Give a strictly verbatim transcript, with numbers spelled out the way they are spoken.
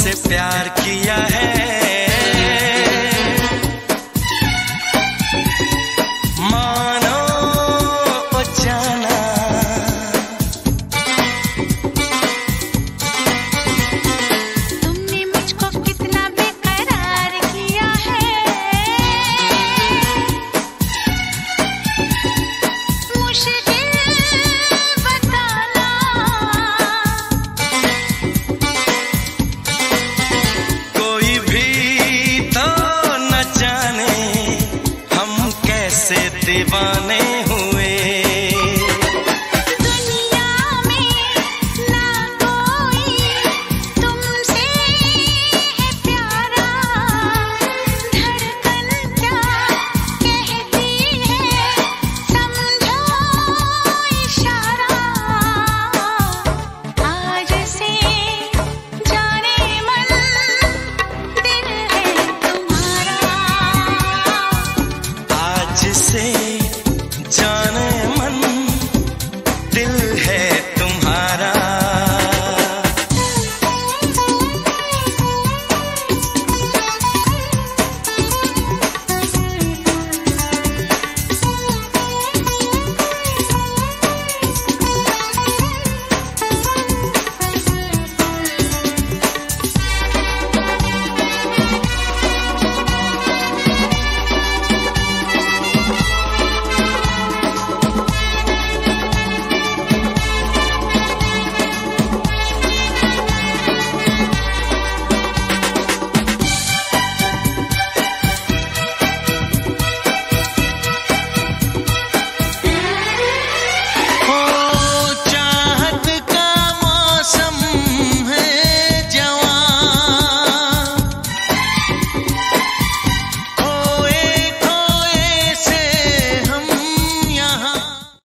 तुमसे प्यार किया है, मानो ओ जाना। तुमने मुझको कितना बेकरार किया है, मुश्किल बताना। कोई भी तो न जाने हम कैसे दीवाने हुए। दुनिया में ना कोई तुमसे है प्यारा, धड़कन क्या कहती है समझो इशारा। आज से जाने मन दिल है तुम्हारा, आज से जाने मन दिल है